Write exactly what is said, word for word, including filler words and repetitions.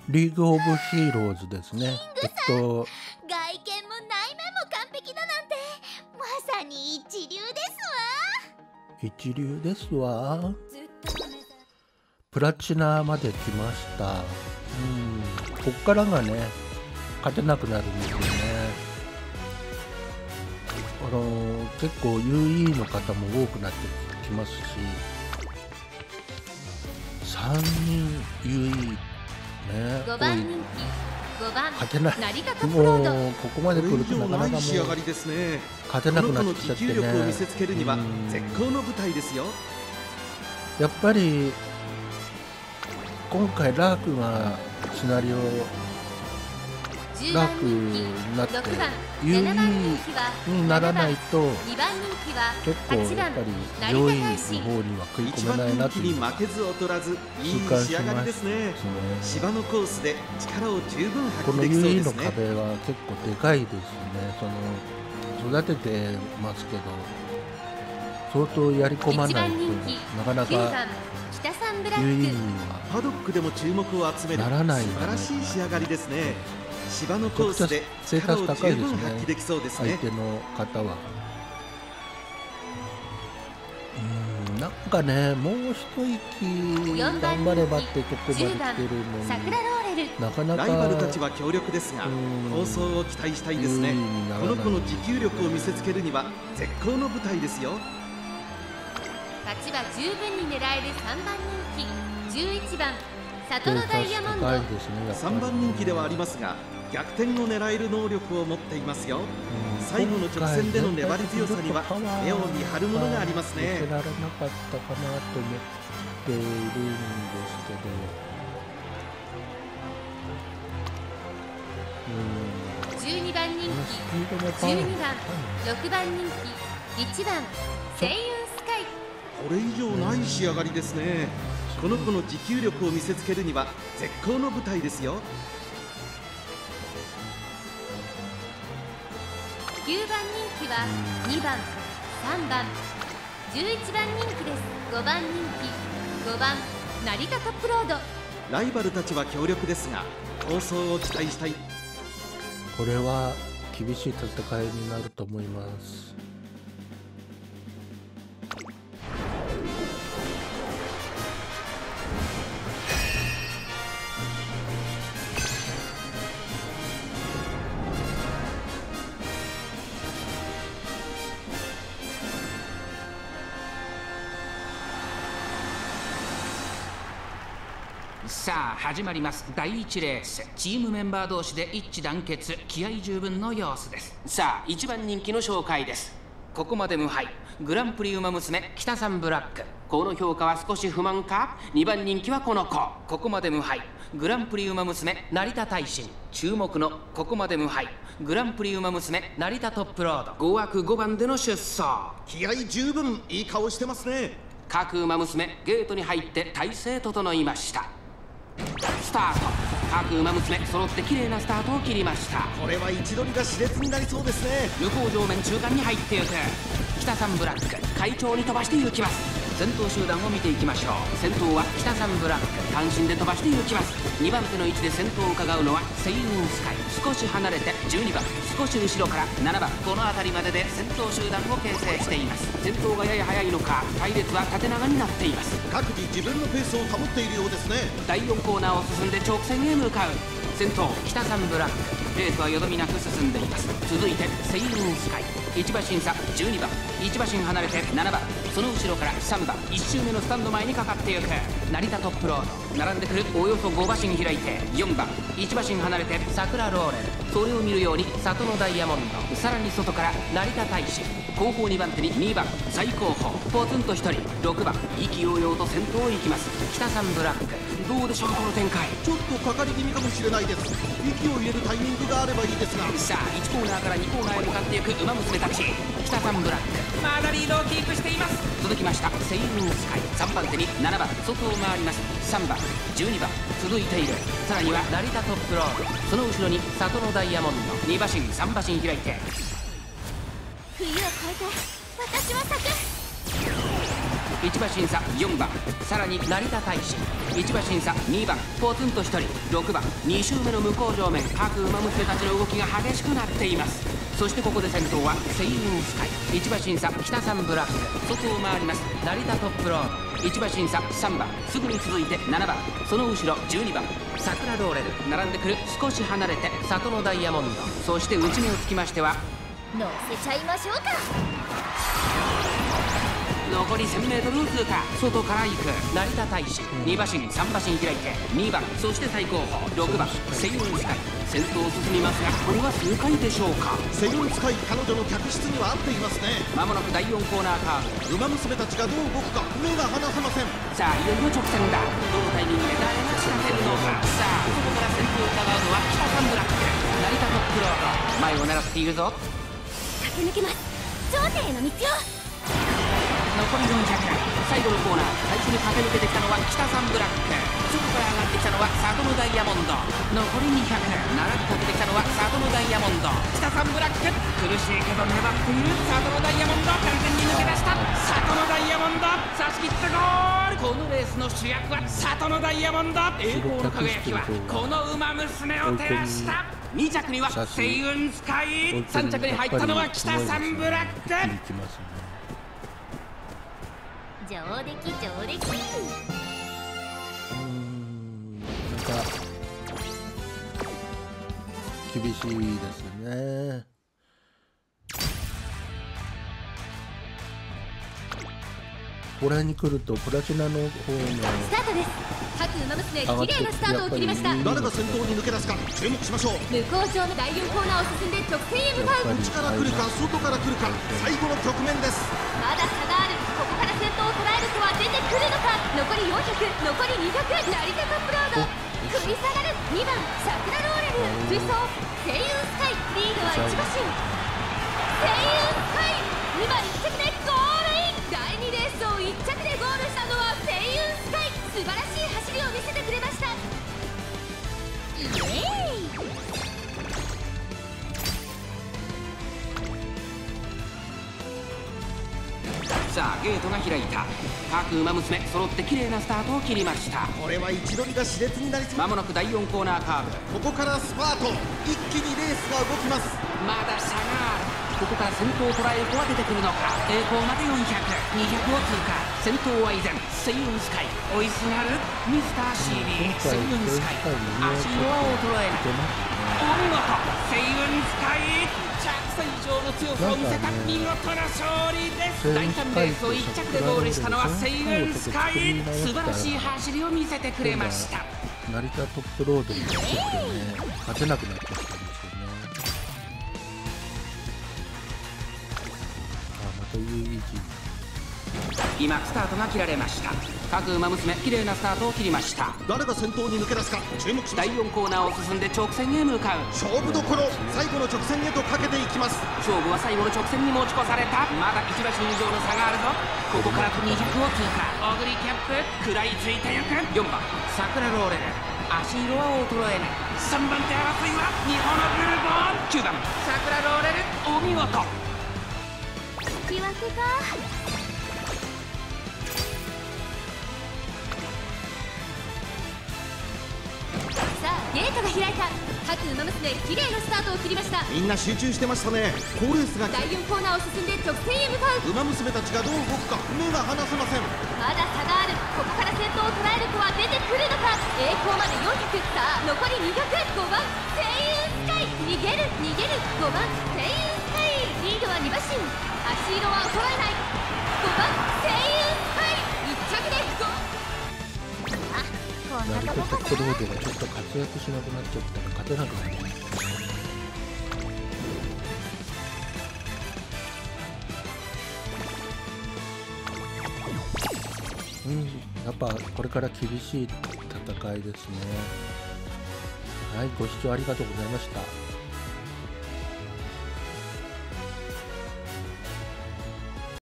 リーグオブヒーローズですね。えっと外見も内面も完璧だなんて、まさに一流です一流ですわ。 わ。ずっとプラチナまで来ました。うん、こっからがね勝てなくなるんですよね。あのー、結構 ユーイー の方も多くなってきますし、さんにん ユーイー ね、 ごばん人気、ごばん勝てない。 成田トップロード。 もうここまで来るとなかなかもう仕上がりですね。 勝てなくなこのってきちゃってね。 子の持久力を見せつけるにはうん絶好の舞台ですよ。 やっぱり今回ラークがシナリオ 10 ラ番ーク人気、 になってろくばん、 ユーイななばん人気はーにならないとにばん人気は結構はちばんやっぱり成上位の田大臣。 方には食い一込めないな番人気にという負けず劣らずいい痛感し仕上がりまですすね。 ね。 芝のコースで力を十分発この揮できそうユーイー のですね。 壁は結構でかいですね。その育ててますけど相当やり込ま一ない番人気、 となかなきゅうばんか北三ブラユーイー にック。 はパドックでも注目を集めるならないん素だね晴らしい仕上がりですね。芝のコースでめちゃくちゃ力を十背高いですね分発揮できそうですね。 相手の方は。うん、なんかねもう一息よんばん頑張ればってとこまで 10番来てるのに桜ローレル。 なかなかライバルたちは強力ですがうん構想を期待したいですね。 優位にならないこの子の持久力を見せつけるには絶好の舞台ですよ。 勝ちは十分に狙えるさんばん人気、じゅういちばん里のダイヤモンド。 高いですねやっぱりさんばん人気ではありますが逆転を狙える能力を持っていますよ。 うん最後の直線での粘り強さには目を見張るものがありますね。 見せられなかったかなと思っているんですけど、うんじゅうにばん人このスピードの気、 パワーじゅうにばんろくばん人気、いちばん星雲スカイ。 これ以上ない仕上がりですね。この子の持久力を見せつけるには絶好の舞台ですよ。 きゅうばん人気はにばんさんばんじゅういちばん人気です。ごばん人気、ごばん成田トップロード。 ライバルたちは強力ですが構想を期待したい。 これは厳しい戦いになると思います。 さあ始まりますだいいちレース。チームメンバー同士で一致団結、気合十分の様子です。さあいちばん人気の紹介です。ここまで無敗、グランプリウマ娘北さんブラック。この評価は少し不満か。にばん人気はこの子。ここまで無敗、グランプリウマ娘成田大臣。注目のここまで無敗、グランプリウマ娘成田トップロード。ご枠ごばんでの出走。 気合十分いい顔してますね。 各馬娘ゲートに入って体勢整いました。スタート。各馬娘揃って綺麗なスタートを切りました。 これは位置取りが熾烈になりそうですね。 向こう上面中間に入っていく。北さんブラック快調に飛ばしていきます。先頭集団を見ていきましょう。先頭は北さんブラック、単身で飛ばしていきます。にばん手の位置で先頭を伺うのはセイウンスカイ。少し離れてじゅうにばん、少し後ろからななばん、この辺りまでで先頭集団を形成しています。先頭がやや速いのか隊列は縦長になっています。 各自自分のペースを保っているようですね。 だいよんコーナーを進んで直線へ向かう。先頭北さんブラック、レースはよどみなく進んでいます。続いてセイウンスカイ。いち馬身差じゅうにばん、いち馬身離れてななばん、その後ろからさんばん、いち周目のスタンド前にかかっていく。成田トップロード、並んでくるおよそご馬身開いてよんばん、いち馬身離れて桜ローレル。それを見るように里のダイヤモンド、さらに外から成田大使。後方にばん手ににばん、最後方ポツンとひとりろくばん、意気揚々と先頭を行きます北さんブラック。どうでしょうこの展開。 ちょっとかかり気味かもしれないです。息を入れるタイミングがあればいいですが。 さあいちコーナーからにコーナーへ向かっていく馬娘たち。北さんブラックまだリードをキープしています。続きましたセイウンスカイ。さんばん手にななばん、外を回りますさんばん、じゅうにばん続いている。さらには成田トップロード、その後ろに里のダイヤモンド。に馬身さん馬身開いて。 冬を越えて私は咲く。 いちば審査よんばん、さらに成田大使。いちば審査にばん、ポツンとひとり。ろくばん、に周目の向こう上面、各馬娘たちの動きが激しくなっています。そしてここで先頭はセイウンスカイ。いちば審査北三ブラック、外を回ります成田トップロード。いちば審査さんばん、すぐに続いてななばん、その後ろじゅうにばん桜ローレル。並んでくる少し離れて里のダイヤモンド。そして内目をつきましては乗せちゃいましょうか。 残り せんメートル 通過。外から行く成田大使。にばしんさんばしん開いてにばん、そして最後方ろくばんセイウンスカイ。先頭を進みますが、これは数回でしょうか。 セイウンスカイ、彼女の客室には合っていますね。 まもなくだいよんコーナーカーブ。 馬娘たちがどう動くか目が離せません。 さあいよいよ直線だ。どのタイミングで誰が仕掛けるのか。さあここから先頭を伺うのは北三ブラック、成田トップロード。前を狙っているぞ。 駆け抜けます。頂点への道を。 残りよんひゃく、最後のコーナー。最初に駆け抜けてきたのは北三ブラック。外から上がってきたのは里のダイヤモンド。残りにひゃく、並びかけてきたのは里のダイヤモンド。北三ブラック、苦しいけど粘っている里のダイヤモンド。完全に抜け出した里のダイヤモンド。差し切ったゴール。このレースの主役は里のダイヤモンド。栄光の輝きはこの馬娘を照らした。に着にはセイウンスカイ。さん着に入ったのは北三ブラック。 上出来上出来。 うーん、なんか厳しいですね。これに来るとプラチナの方のスタートです。各馬娘綺麗なスタートを切りました。 誰が先頭に抜け出すか注目しましょう。 向こう上のだいよんコーナーを進んで直線へ向かう。 内から来るか外から来るか、最後の局面です。 まだ差がある。ここから先頭を捉える子は出てくるのか。残りよんひゃく、残りにひゃく、成田トップロード。食い下がるにばん桜ローレル。追走セイウンスカイ。リードはいちばしんセイウンスカイ。今いっ着でゴールイン。だいにレースをいっ着でゴールしたのはセイウンスカイ。素晴らしい走りを見せてくれました。イエーイ。 さあゲートが開いた。各馬娘揃って綺麗なスタートを切りました。 これは位置取りが熾烈になりそう。 まもなくだいよんコーナーカーブ。 ここからスパート、一気にレースが動きます。 まだ差がある。ここから先頭を捉える子は出てくるのか。栄光までよんひゃく、にひゃくを通過。先頭は依然セイウンスカイ。追いすがるミスターシービー。セイウンスカイ、足色は衰えない。お見事セイウンスカイ。着差以上の強さを見せた見事な勝利です。だいさんレースをいっ着でゴールしたのはセイウンスカイ。素晴らしい走りを見せてくれました。 成田トップロードにちょっとね勝てなくなってきたんですよね。あ、また ユーイージー。 今スタートが切られました。各馬娘綺麗なスタートを切りました。 誰が先頭に抜け出すか注目しまだいす。 よんコーナーを進んで直線へ向かう。 勝負どころ、最後の直線へとかけていきます。 勝負は最後の直線に持ち越された。まだいちばしん以上の差があるぞ。ここからにひゃくを通過。オグリキャップ食らいついてゆく。よんばん桜ローレル。足色は衰えない。さんばん手争いは日本のブルボーン。きゅうばん桜ローレル。お見事。 引き分けか。さあゲートが開いた。各馬娘綺麗なスタートを切りました。 みんな集中してましたね。好レースがだいよんコーナーを進んで直線へ向かう。 馬娘たちがどう動くか目が離せません。 まだ差がある。ここから先頭を捉える子は出てくるのか。栄光までよんひゃく。さあ残りにひゃく。ごばんセイウンスカイ。逃げる逃げる。ごばんセイウンスカイ。リードはにばしん。足色は衰えない。ごばんセイウンスカイ。いっ着でゴー。あ、こんな成田トとこかップロードがちょっと活躍しなくなっちゃったら勝てなくなります。うん、やっぱこれから厳しい戦いですね。はい、ご視聴ありがとうございました。